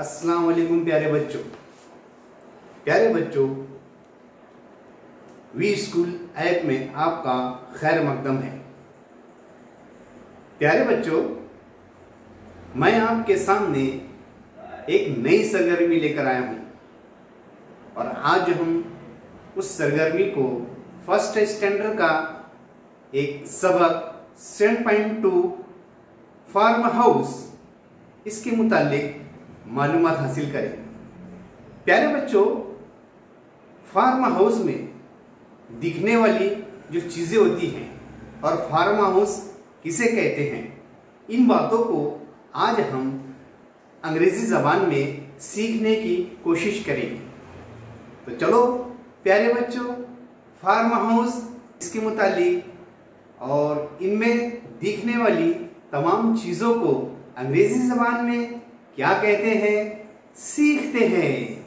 अस्सलाम वालेकुम प्यारे बच्चों, वी स्कूल ऐप में आपका खैर मकदम है। प्यारे बच्चों, मैं आपके सामने एक नई सरगर्मी लेकर आया हूं और आज हम उस सरगर्मी को फर्स्ट स्टैंडर्ड का एक सबक 7.2 फार्म हाउस इसके मुतालिक मालूमात हासिल करें। प्यारे बच्चों, फार्म हाउस में दिखने वाली जो चीज़ें होती हैं और फार्म हाउस किसे कहते हैं, इन बातों को आज हम अंग्रेजी ज़बान में सीखने की कोशिश करेंगे। तो चलो प्यारे बच्चों, फार्म हाउस इसके मुतालिक और इनमें दिखने वाली तमाम चीज़ों को अंग्रेजी ज़बान में क्या कहते हैं सीखते हैं।